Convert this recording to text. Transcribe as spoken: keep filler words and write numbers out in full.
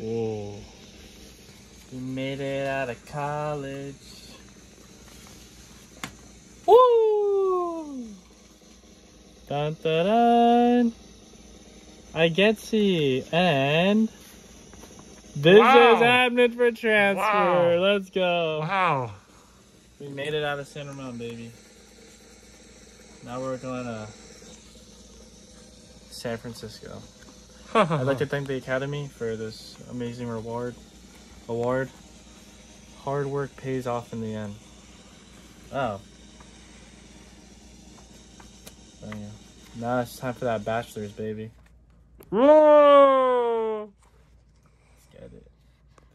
Whoa. We made it out of college. Woo! Dun dun dun! I get C and this Wow. is happening for transfer. Wow. Let's go. Wow. We made it out of San Ramon, baby. Now we're going to San Francisco. I'd like to thank the Academy for this amazing reward. Award. Hard work pays off in the end. Oh. There you go. Now it's time for that bachelor's, baby. Whoa!